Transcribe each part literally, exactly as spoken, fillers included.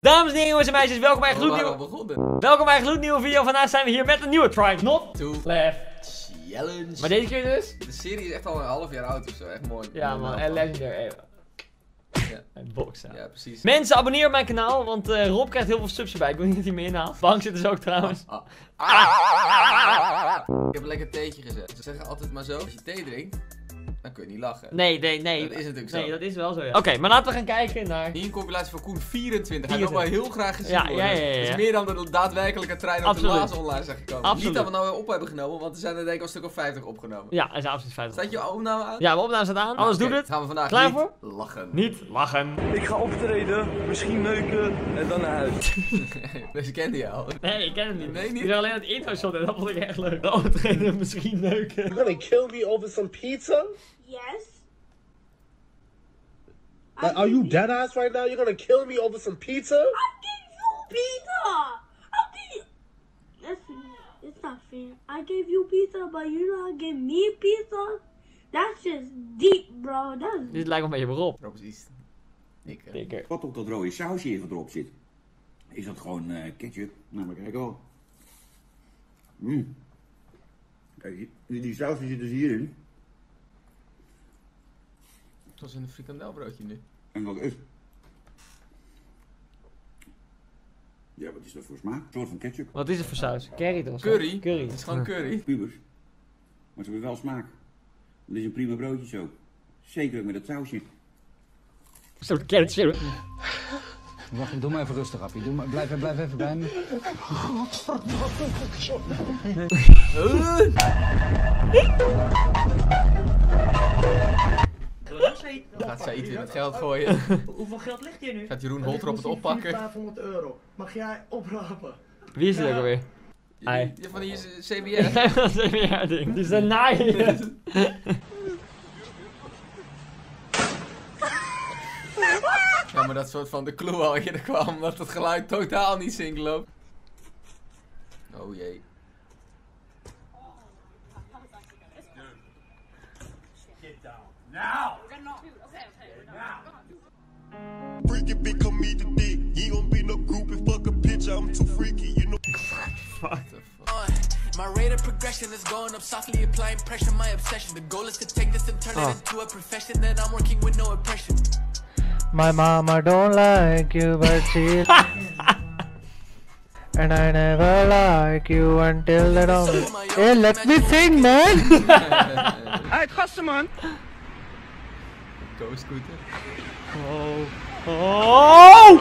Dames en heren, jongens en meisjes, welkom bij een gloednieuwe... begonnen. Welkom bij een gloednieuwe video. Vandaag zijn we hier met een nieuwe Try Not To Left Challenge. Maar deze keer dus? De serie is echt al een half jaar oud of zo, echt mooi. Ja man, en Legendary. Ja. En boxen. Ja, precies. Mensen, abonneer op mijn kanaal, want uh, Rob krijgt heel veel subs erbij. Ik wil niet dat hij meer inhaalt. Bank zitten ze ook trouwens. Ah, ah. Ah. Ik heb een lekker theetje gezet. Ze zeggen altijd maar zo, als je thee drinkt, dan kun je niet lachen. Nee, nee, nee. Dat is natuurlijk zo. Nee, dat is wel zo, ja. Oké, okay, maar laten we gaan kijken naar... Hier een compilatie van Koen vierentwintig. Hij wil wel heel graag gezien ja, worden. Ja, ja, ja, ja. Dat is meer dan de daadwerkelijke trein op de laatst online zijn gekomen. Absoluut. Niet dat we nou weer op hebben genomen, want er zijn er denk ik al een stuk of vijftig opgenomen. Ja, er zijn absoluut vijftig. Staat je opname aan? Ja, mijn opname staat aan. Alles okay, doet het. Gaan we vandaag Klaar niet voor? lachen. Niet lachen. Ik ga optreden, misschien neuken en dan naar huis. Deze kende je al. Nee, ik ken het niet. Nee, niet? Ik zag alleen het intro shot en dat vond ik echt leuk. Oh, trainen, misschien neuken. You're gonna kill me over some pizza? Yes. Like, are you dead ass right now? You're gonna kill me over some pizza? I gave you pizza. How can you? That's it's not fair. I gave you pizza, but you not give me pizza. That's just deep, bro. That's. Dit lijkt me een beetje Rob. Rob is iets dikker. Dikker. Wat op dat rode sausje even erop zit, is dat gewoon uh, ketchup. Nou, maar kijk wel. Mm. Kijk, die, die sausje zit dus hierin. Het was een frikandelbroodje nu. En wat is? Ja, wat is dat voor smaak? Een soort van ketchup. Wat is het voor saus? Curry toch? Curry? Curry. Het is gewoon curry. Pubers. Maar ze hebben wel smaak. Dat is een prima broodje zo. Zeker ook met dat sausje. Een soort ketchup. Wacht, doe maar even rustig, Appie. Doe maar, blijf, blijf even bij me. Gaat zij iets weer met geld gooien? Hoeveel geld ligt hier nu? Gaat Jeroen Holter op het oppakken? vijfhonderd euro. Mag jij oprapen? Wie is het ook alweer? Hij. Je van die C B Ja, S. dat is een C B R ding. Dit is een naaien. Ja, maar dat soort van de clue al eerder kwam, omdat het geluid totaal niet zinkt loopt. Oh jee. Freaky big come me today. You gon' be no group and fuck a bitch. I'm too freaky, you know. Fuck the fuck. Uh, my rate of progression is going up, softly applying pressure. My obsession, the goal is to take this and turn Oh. it into a profession that I'm working with no oppression. My mama don't like you, but she and I never like you until the dawn. Hey, let me sing, man! Uit gasten, man! Go scooter. Oh. Oh!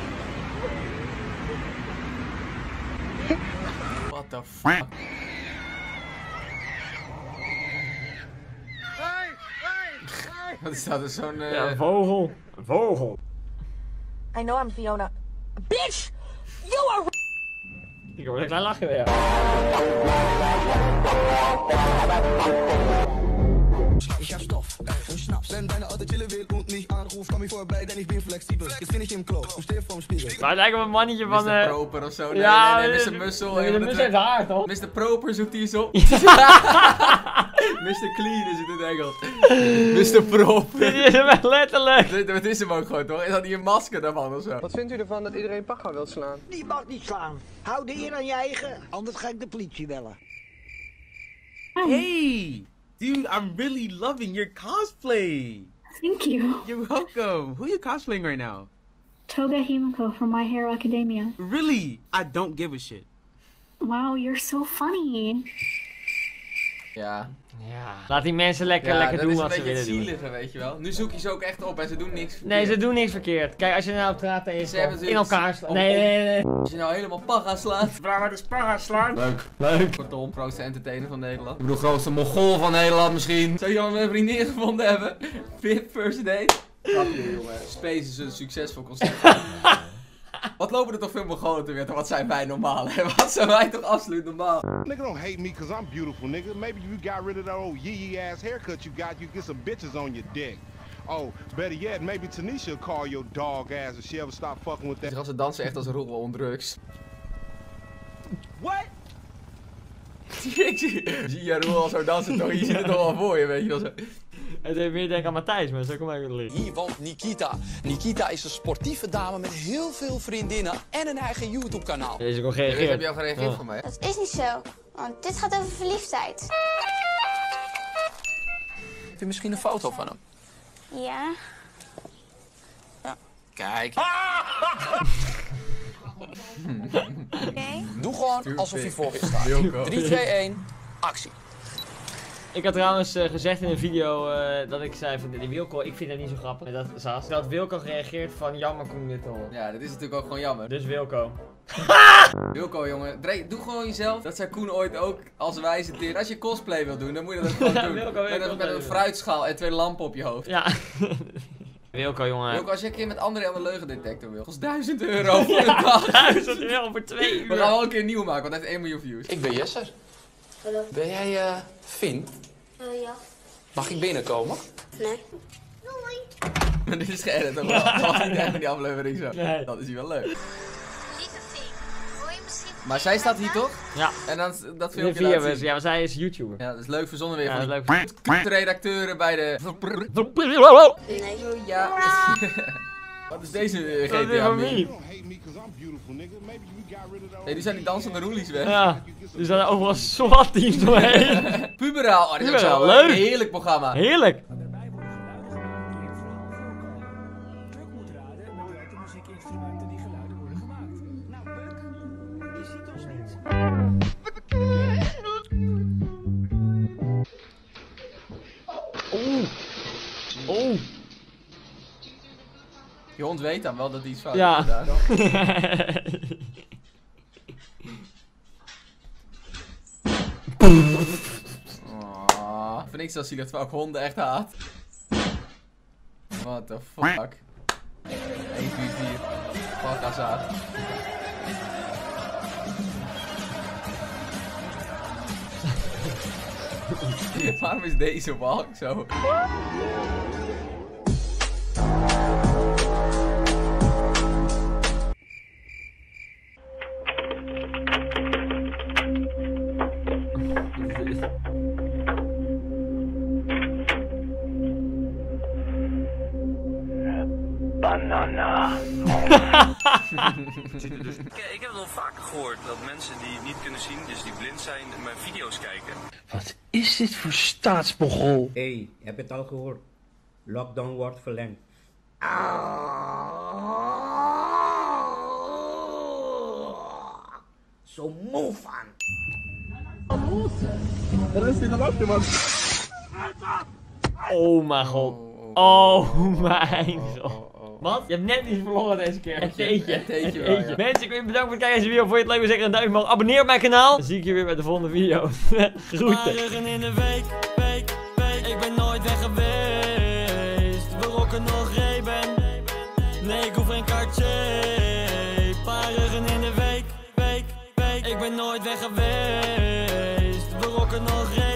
What the fuck? Wat is dat? Zo'n uh... Ja, een vogel. Een vogel. I know I'm Fiona. Bitch! You are. Ik hoor een klein lachje weer. Ich hab Stoff und Schnaps. Wenn deine Alte chillen will und mich anruft, komm ich vorbei, denn ich bin flexibel. Jetzt bin ich im Klo und stehe vorm Spiegel. Maar het lijkt op een mannetje van... mister uh... Proper of zo. Nee, ja, nee, nee, mister Muscle. Nee, de Muscle heeft haar, toch? mister Proper zoekt hij eens op. mister Clean is het in het Engels. mister Proper. Dit is hem echt letterlijk. Dat is hem ook gewoon, toch? Is dat niet een masker daarvan of zo? Wat vindt u ervan dat iedereen Paga wil slaan? Die mag niet slaan. Hou de eer aan je eigen, anders ga ik de politie bellen. Hey! Dude, I'm really loving your cosplay! Thank you. You're welcome! Who are you cosplaying right now? Toga Himiko from My Hero Academia. Really? I don't give a shit. Wow, you're so funny. Ja. Ja. Laat die mensen lekker, ja, lekker doen wat ze willen doen. Dat is een beetje het zielige, weet je wel. Nu zoek je ze ook echt op en ze doen niks verkeerd. Nee, ze doen niks verkeerd. Kijk, als je nou op straat is, in elkaar slaan. Nee, nee, nee. Als je nou helemaal Paga slaat. Vraag wat is Paga slaan? Leuk. Leuk. Kortom, grootste entertainer van Nederland. Ik bedoel, grootste Mongool van Nederland misschien. Zou je al een vriendin gevonden hebben? Fifth first date? Grapje, jongen. Space is een succesvol concept. Wat lopen er toch veel Mongolen te weten? Wat zijn wij normaal? Hè? Wat zijn wij toch absoluut normaal? Nigga don't hate me cause I'm beautiful, nigga. Maybe you got rid of that old yee ass haircut you got. You get some bitches on your dick. Oh, better yet, maybe Tanisha will call your dog ass if she ever stop fucking with that. Die gasten dansen echt als Roel on drugs. What? Ik zie je Roel al zo dansen toch? Je ziet het toch al voor je, weet je wel zo. Het deed meer denken aan Matthijs, maar zo kom ik het Hier woont Nikita. Nikita is een sportieve dame met heel veel vriendinnen en een eigen YouTube kanaal. Deze kon gereageerd. Heb je al gereageerd Ja. voor mij? Dat is niet zo, want dit gaat over verliefdheid. Heb je misschien een foto van hem? Ja. Kijk. Oké. Doe gewoon alsof je voor je staat. Wilco. drie, twee, één, actie. Ik had trouwens uh, gezegd in een video uh, dat ik zei van die Wilco, ik vind dat niet zo grappig. Dat Saas. Dat Wilco gereageerd van jammer kom dit te horen. Ja, dat is natuurlijk ook gewoon jammer. Dus Wilco. Wilco, jongen, Dre, doe gewoon jezelf. Dat zei Koen ooit ook als wijze teer. Als je cosplay wil doen, dan moet je dat gewoon doen. Wilco, met, een, met een fruitschaal en twee lampen op je hoofd. Ja. Wilco, jongen. Wilco, als je een keer met André aan de leugendetector wil, kost duizend euro voor een dag. duizend euro voor twee uur. We gaan wel een keer nieuw maken, want hij heeft één miljoen views. Ik ben Jesser. Hallo. Ben jij uh, Finn? Uh, ja. Mag ik binnenkomen? Nee. Maar dit is geëdit, toch wel? Dat was niet echt in die aflevering zo. Nee. Dat is hier wel leuk. Lieve Fien, wil je misschien... Maar zij staat hier toch? Ja. En dan dat De filmpje video laat was, zien. ja, maar zij is YouTuber. Ja, dat is leuk verzonnen weer Ja, van dat die is leuk. redacteuren bij de... Nee. Ja. Wat is deze uh, G Dat T is A van meme? wie? Nee, die zijn die dansende roelies weg. Ja. Dus dan overal SWAT teams doorheen. Puberaal, oh, dit is ook Puberaal, zo leuk. een heerlijk programma. Heerlijk. Oeh. Oeh. Je hond weet dan wel dat hij iets fout Ja. heeft gedaan. Oh, vind ik zo zielig terwijl ik honden echt haat. What the fuck. één vier vier. Fuck Azad. Waarom is deze walk zo? Banana. Ik heb het al vaker gehoord dat mensen die niet kunnen zien, dus die blind zijn, mijn video's kijken. Wat is dit voor staatsmogol? Hé, hey, heb je het al gehoord? Lockdown wordt verlengd. Zo moe van. Oh mijn god. Oh mijn god. Wat? Je hebt net niet verloren deze keer. Het theetje. Het theetje Het wel, theetje. ja. Mensen, ik wil je bedanken voor het kijken deze video. Vond je het leuk? Wil zeggen een duimpje omhoog. Abonneer op mijn kanaal. Dan zie ik je weer bij de volgende video. Groeten. in de week, week, week. Ik ben nooit weg geweest. We rocken nog Reben. Nee, ik hoef geen kaartje. Paar ruggen in de week, week, week. Ik ben nooit weg geweest. We rocken nog Reben.